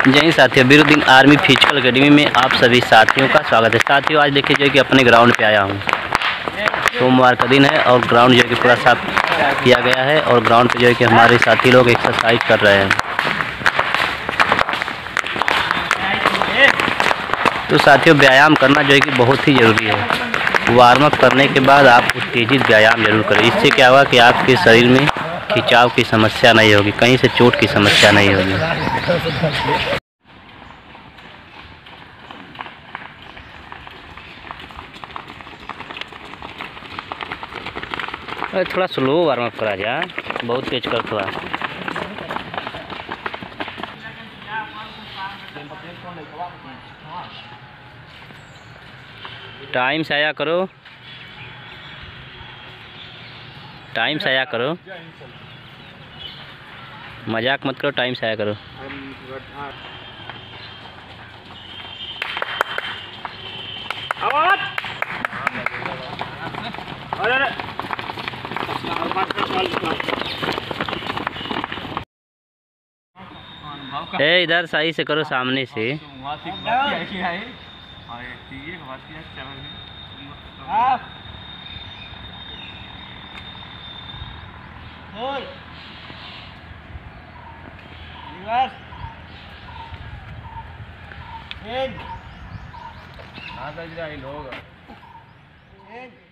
जय हिंद साथियों, बिरुद्दीन army physical academy में आप सभी साथियों का स्वागत है। साथियों, आज देखिए जो है कि अपने ग्राउंड पे आया हूँ। सोमवार का दिन है और ग्राउंड जो है कि पूरा साफ किया गया है और ग्राउंड पे जो है कि हमारे साथी लोग एक्सरसाइज कर रहे हैं। तो साथियों, व्यायाम करना जो है कि बहुत ही ज़रूरी है। वार्म अप करने के बाद आप उत्तेजित व्यायाम जरूर करें। इससे क्या होगा कि आपके शरीर में खिंचाव की समस्या नहीं होगी, कहीं से चोट की समस्या नहीं होगी। अरे थोड़ा स्लो वार्म अप करा जा, बहुत तेज कर थोड़ा। टाइम से आया करो, टाइम से आया करो, मजाक मत करो, टाइम से आया करो। ए इधर सही से करो, सामने से। लोग